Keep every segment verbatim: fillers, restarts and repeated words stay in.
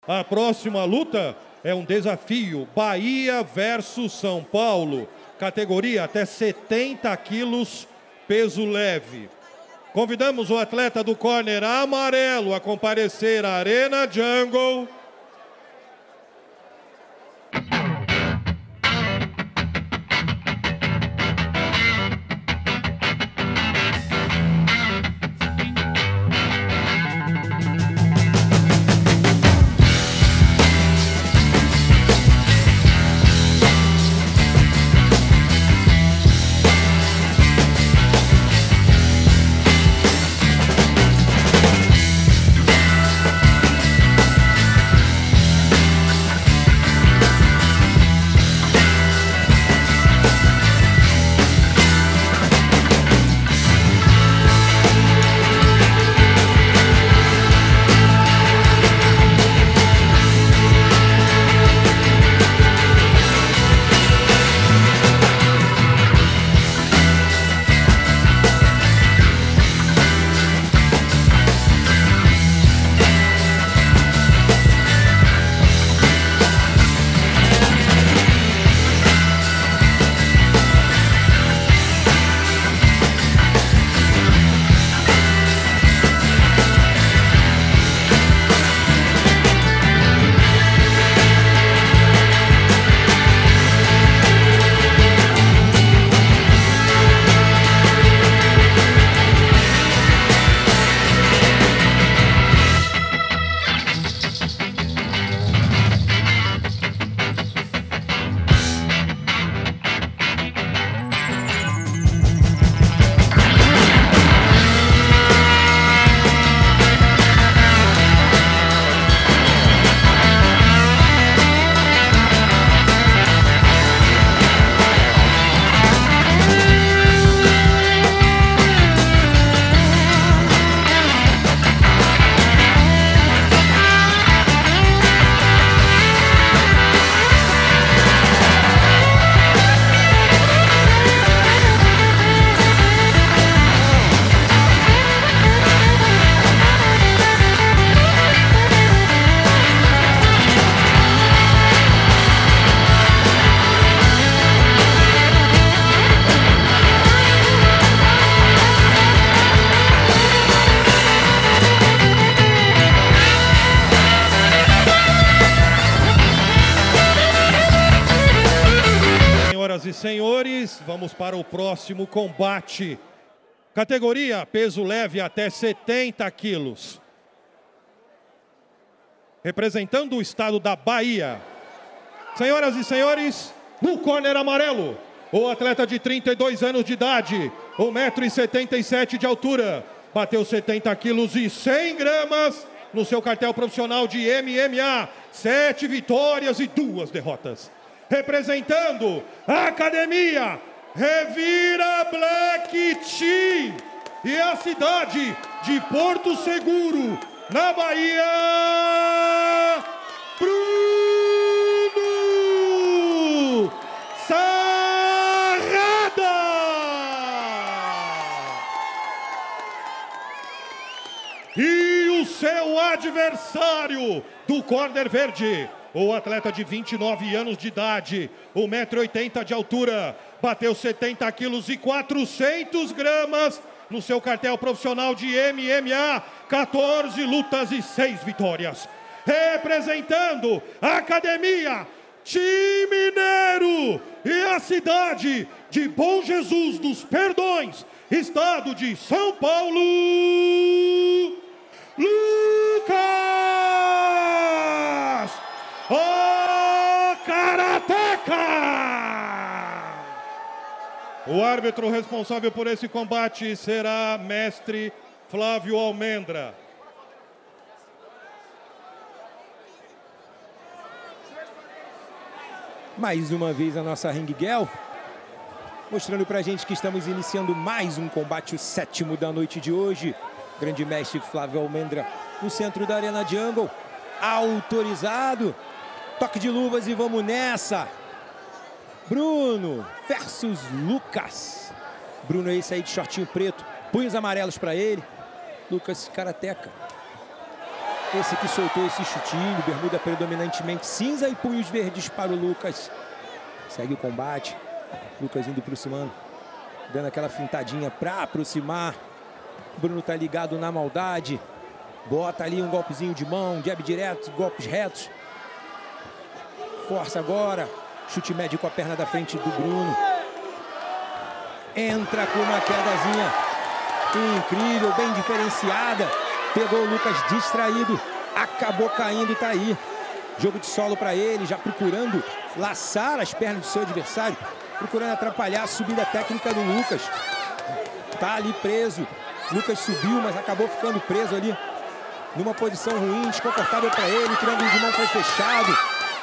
A próxima luta é um desafio, Bahia versus São Paulo, categoria até setenta quilos, peso leve. Convidamos o atleta do corner amarelo a comparecer à Arena Jungle. Senhoras e senhores, vamos para o próximo combate. Categoria peso leve até setenta quilos. Representando o estado da Bahia. Senhoras e senhores, no corner amarelo, o atleta de trinta e dois anos de idade, um metro e setenta e sete de altura, bateu setenta quilos e cem gramas no seu cartel profissional de M M A, sete vitórias e duas derrotas. Representando a academia Revira Black Team e a cidade de Porto Seguro, na Bahia, Bruno Sarrada! E o seu adversário do corner verde, o atleta de vinte e nove anos de idade, um metro e oitenta de altura, bateu setenta quilos e quatrocentas gramas no seu cartel profissional de M M A, quatorze lutas e seis vitórias. Representando a academia Time Mineiro e a cidade de Bom Jesus dos Perdões, estado de São Paulo, Lucas O Karateka! O árbitro responsável por esse combate será mestre Flávio Almendra. Mais uma vez a nossa Ring Girl, mostrando pra gente que estamos iniciando mais um combate, o sétimo da noite de hoje. Grande mestre Flávio Almendra no centro da Arena Jungle, autorizado. Toque de luvas e vamos nessa. Bruno versus Lucas. Bruno é esse aí de shortinho preto, punhos amarelos para ele. Lucas Karateka. Esse que soltou esse chutinho, bermuda predominantemente cinza e punhos verdes para o Lucas. Segue o combate. Lucas indo aproximando, dando aquela fintadinha para aproximar. Bruno tá ligado na maldade. Bota ali um golpezinho de mão, jab direto, golpes retos. Força agora. Chute médio com a perna da frente do Bruno. Entra com uma quedazinha incrível, bem diferenciada. Pegou o Lucas distraído. Acabou caindo e tá aí. Jogo de solo para ele, já procurando laçar as pernas do seu adversário. Procurando atrapalhar a subida técnica do Lucas. Tá ali preso. Lucas subiu, mas acabou ficando preso ali numa posição ruim, desconfortável para ele. O triângulo de mão foi fechado.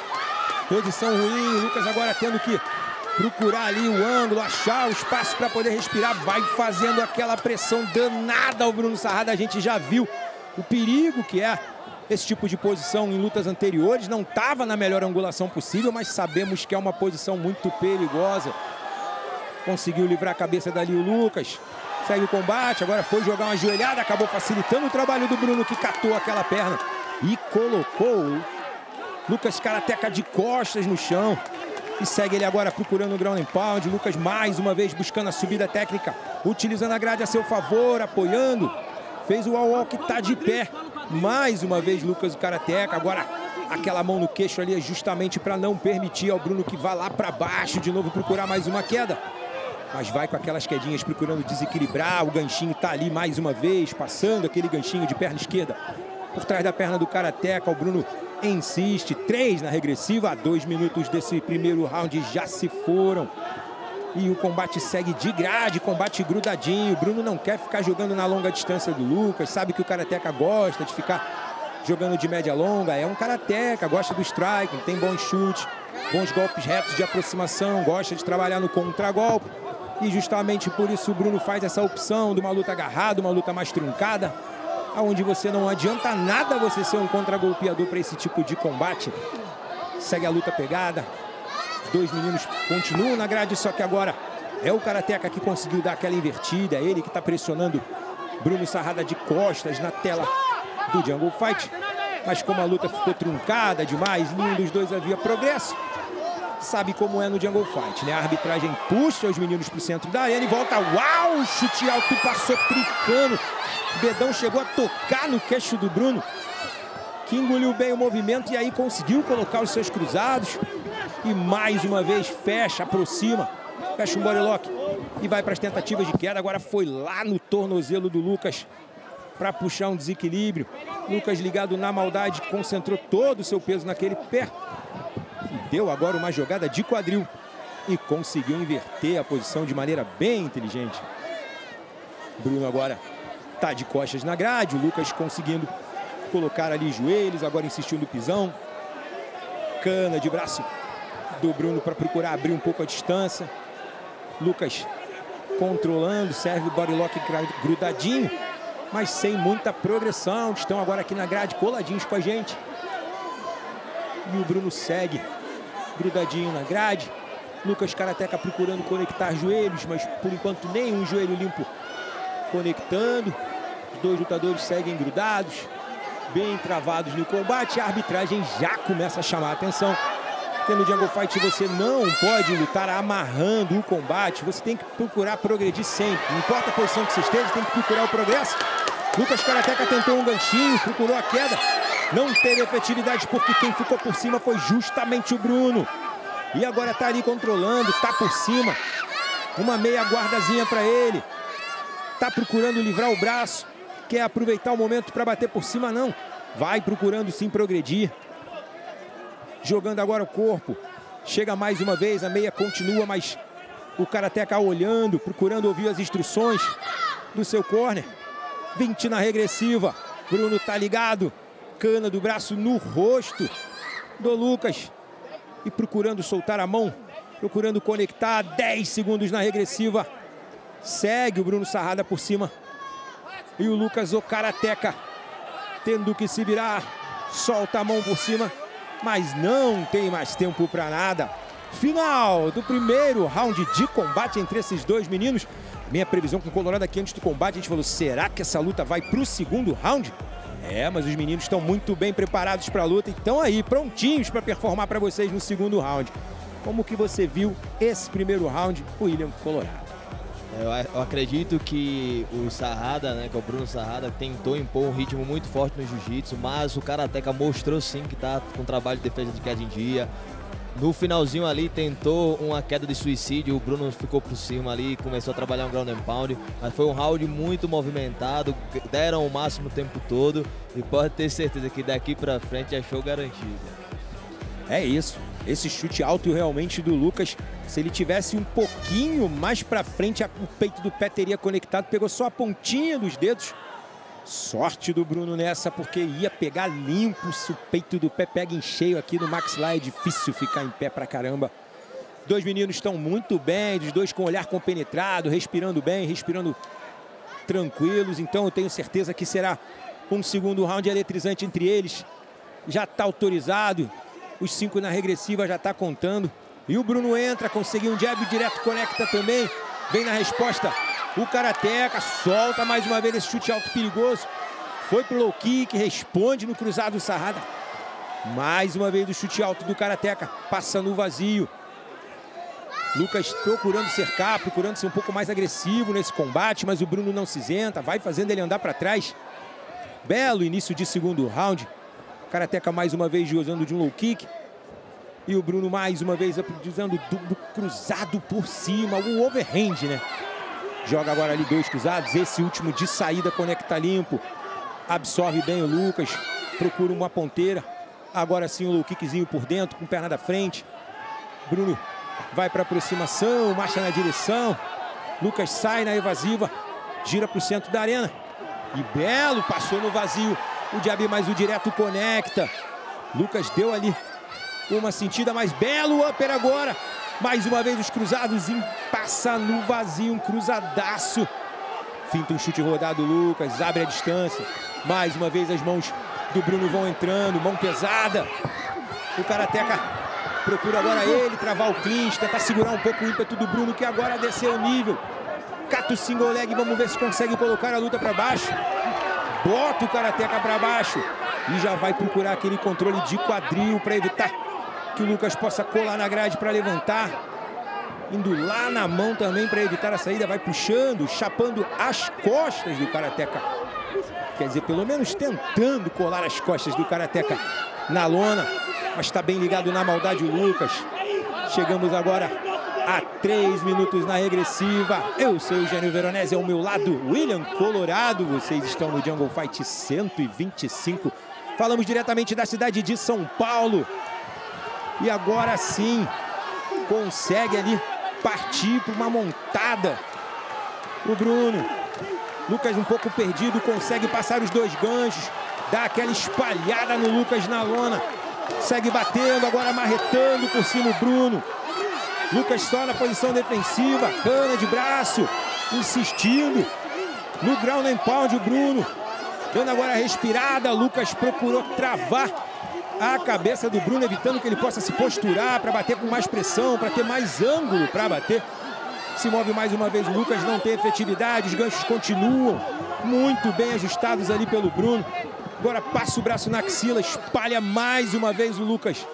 Posição ruim. O Lucas agora tendo que procurar ali o ângulo, achar o espaço para poder respirar. Vai fazendo aquela pressão danada ao Bruno Sarrada. A gente já viu o perigo que é esse tipo de posição em lutas anteriores. Não estava na melhor angulação possível, mas sabemos que é uma posição muito perigosa. Conseguiu livrar a cabeça dali o Lucas. Segue o combate, agora foi jogar uma joelhada, acabou facilitando o trabalho do Bruno, que catou aquela perna e colocou o Lucas Karateka de costas no chão. E segue ele agora procurando o ground and pound. Lucas mais uma vez buscando a subida técnica, utilizando a grade a seu favor, apoiando. Fez o wall walk, tá de pé. Mais uma vez Lucas o Karateka. Agora aquela mão no queixo ali é justamente para não permitir ao Bruno que vá lá para baixo de novo procurar mais uma queda. Mas vai com aquelas quedinhas procurando desequilibrar. O ganchinho tá ali mais uma vez, passando aquele ganchinho de perna esquerda por trás da perna do Karateka. O Bruno insiste, três na regressiva. A dois minutos desse primeiro round já se foram. E o combate segue de grade, combate grudadinho. O Bruno não quer ficar jogando na longa distância do Lucas. Sabe que o Karateka gosta de ficar jogando de média longa. É um Karateka, gosta do striking, tem bons chutes, bons golpes retos de aproximação, gosta de trabalhar no contragolpe. E justamente por isso o Bruno faz essa opção de uma luta agarrada, uma luta mais truncada, onde você não adianta nada você ser um contragolpeador para esse tipo de combate. Segue a luta pegada. Os dois meninos continuam na grade, só que agora é o Karateka que conseguiu dar aquela invertida. Ele que está pressionando Bruno Sarrada de costas na tela do Jungle Fight. Mas como a luta ficou truncada demais, nenhum dos dois havia progresso. Sabe como é no Jungle Fight, né? A arbitragem puxa os meninos para o centro da arena e volta. Uau! Chute alto, passou tricando. O dedão chegou a tocar no queixo do Bruno, que engoliu bem o movimento e aí conseguiu colocar os seus cruzados. E mais uma vez fecha, aproxima, fecha um bodylock e vai para as tentativas de queda. Agora foi lá no tornozelo do Lucas para puxar um desequilíbrio. Lucas ligado na maldade, concentrou todo o seu peso naquele pé. E deu agora uma jogada de quadril e conseguiu inverter a posição de maneira bem inteligente. Bruno agora tá de costas na grade, o Lucas conseguindo colocar ali joelhos, agora insistiu no pisão. Cana de braço do Bruno para procurar abrir um pouco a distância. Lucas controlando, serve o bodylock grudadinho, mas sem muita progressão. Estão agora aqui na grade, coladinhos com a gente. E o Bruno segue grudadinho na grade. Lucas Karateka procurando conectar joelhos, mas por enquanto nenhum joelho limpo conectando. Os dois lutadores seguem grudados, bem travados no combate. A arbitragem já começa a chamar a atenção, porque no Jungle Fight você não pode lutar amarrando o combate. Você tem que procurar progredir sempre. Não importa a posição que você esteja, tem que procurar o progresso. Lucas Karateka tentou um ganchinho, procurou a queda. Não teve efetividade porque quem ficou por cima foi justamente o Bruno. E agora tá ali controlando, tá por cima. Uma meia guardazinha para ele. Tá procurando livrar o braço. Quer aproveitar o momento para bater por cima, não. Vai procurando sim progredir. Jogando agora o corpo. Chega mais uma vez, a meia continua, mas o Karateka olhando, procurando ouvir as instruções do seu corner. vinte na regressiva. Bruno tá ligado. Cana do braço no rosto do Lucas. E procurando soltar a mão. Procurando conectar. dez segundos na regressiva. Segue o Bruno Sarrada por cima. E o Lucas o Karateka tendo que se virar. Solta a mão por cima. Mas não tem mais tempo para nada. Final do primeiro round de combate entre esses dois meninos. Minha previsão com o Colorado aqui antes do combate, a gente falou, será que essa luta vai para o segundo round? É, mas os meninos estão muito bem preparados para a luta e estão aí, prontinhos para performar para vocês no segundo round. Como que você viu esse primeiro round, William Colorado? Eu acredito que o Sarrada, né, que é o Bruno Sarrada, tentou impor um ritmo muito forte no jiu-jitsu, mas o Karateka mostrou sim que está com trabalho de defesa de queda em dia. No finalzinho ali tentou uma queda de suicídio, o Bruno ficou por cima ali e começou a trabalhar um ground and pound, mas foi um round muito movimentado, deram o máximo o tempo todo e pode ter certeza que daqui pra frente é show garantido. É isso, esse chute alto realmente do Lucas, se ele tivesse um pouquinho mais pra frente, o peito do pé teria conectado, pegou só a pontinha dos dedos. Sorte do Bruno nessa, porque ia pegar limpo, se o peito do pé pega em cheio aqui no maxillar, é difícil ficar em pé pra caramba. Dois meninos estão muito bem, os dois com o olhar compenetrado, respirando bem, respirando tranquilos, então eu tenho certeza que será um segundo round eletrizante entre eles. Já está autorizado, os cinco na regressiva já está contando. E o Bruno entra, conseguiu um jab direto, conecta também, vem na resposta. O Karateka solta mais uma vez esse chute alto perigoso. Foi pro low kick, responde no cruzado Sarrada. Mais uma vez o chute alto do Karateka, passa no vazio. Lucas procurando cercar, procurando ser um pouco mais agressivo nesse combate, mas o Bruno não se isenta, vai fazendo ele andar para trás. Belo início de segundo round. O Karateka mais uma vez usando de um low kick. E o Bruno mais uma vez usando do cruzado por cima, o overhand, né? Joga agora ali dois cruzados, esse último de saída conecta limpo. Absorve bem o Lucas, procura uma ponteira. Agora sim o low kickzinho por dentro, com perna da frente. Bruno vai para aproximação, marcha na direção. Lucas sai na evasiva, gira para o centro da arena. E Belo passou no vazio. O jab mais o direto conecta. Lucas deu ali uma sentida, mais Belo upper agora. Mais uma vez os cruzados, passa no vazio, um cruzadaço. Finta um chute rodado, Lucas, abre a distância. Mais uma vez as mãos do Bruno vão entrando, mão pesada. O Karateka procura agora ele, travar o clinch, tentar segurar um pouco o ímpeto do Bruno, que agora desceu o nível. Cata o single leg, vamos ver se consegue colocar a luta para baixo. Bota o Karateka para baixo e já vai procurar aquele controle de quadril para evitar que o Lucas possa colar na grade para levantar. Indo lá na mão também para evitar a saída. Vai puxando, chapando as costas do Karateka. Quer dizer, pelo menos tentando colar as costas do Karateka na lona. Mas está bem ligado na maldade o Lucas. Chegamos agora a três minutos na regressiva. Eu sou o Eugênio Veronese, ao meu lado William Colorado. Vocês estão no Jungle Fight cento e vinte e cinco. Falamos diretamente da cidade de São Paulo. E agora sim, consegue ali partir para uma montada. O Bruno, Lucas um pouco perdido, consegue passar os dois ganchos, dá aquela espalhada no Lucas na lona. Segue batendo, agora marretando por cima o Bruno. Lucas só na posição defensiva, cana de braço, insistindo. No ground and pound o Bruno, dando agora a respirada. Lucas procurou travar a cabeça do Bruno, evitando que ele possa se posturar para bater com mais pressão, para ter mais ângulo para bater. Se move mais uma vez o Lucas, não tem efetividade, os ganchos continuam muito bem ajustados ali pelo Bruno. Agora passa o braço na axila, espalha mais uma vez o Lucas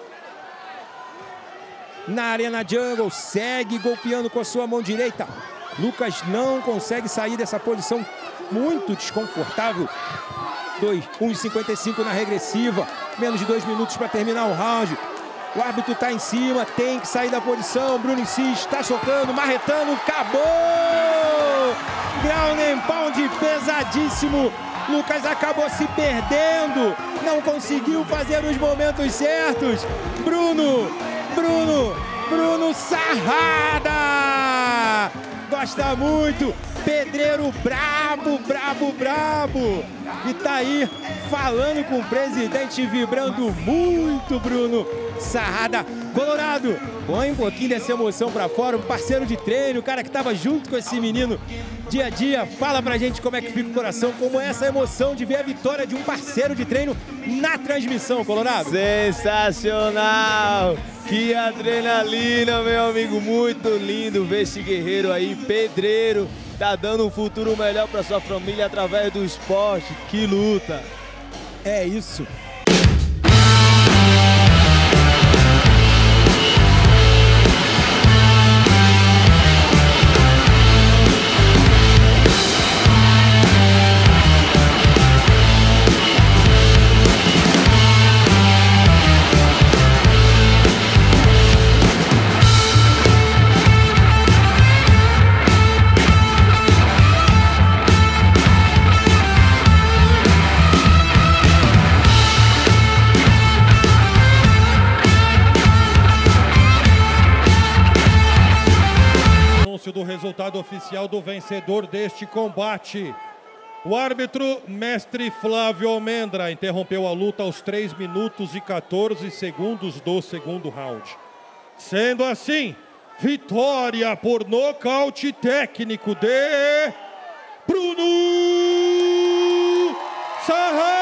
na Arena Jungle, segue golpeando com a sua mão direita. Lucas não consegue sair dessa posição muito desconfortável. um e cinquenta e cinco na regressiva, menos de dois minutos para terminar o round. O árbitro está em cima, tem que sair da posição. Bruno insiste, está soltando, marretando, acabou! Ground and pound pesadíssimo. Lucas acabou se perdendo, não conseguiu fazer os momentos certos. Bruno, Bruno, Bruno Sarrada! Gosta muito, pedreiro brabo, brabo, brabo. E tá aí falando com o presidente, vibrando muito, Bruno Sarrada. Colorado, põe um pouquinho dessa emoção pra fora, um parceiro de treino, o cara que tava junto com esse menino dia a dia. Fala pra gente como é que fica o coração, como é essa emoção de ver a vitória de um parceiro de treino na transmissão, Colorado. Sensacional! Que adrenalina, meu amigo, muito lindo ver esse guerreiro aí, pedreiro, tá dando um futuro melhor para sua família através do esporte. Que luta! É isso. Do resultado oficial do vencedor deste combate. O árbitro, mestre Flávio Almendra, interrompeu a luta aos três minutos e quatorze segundos do segundo round. Sendo assim, vitória por nocaute técnico de Bruno Sarrada!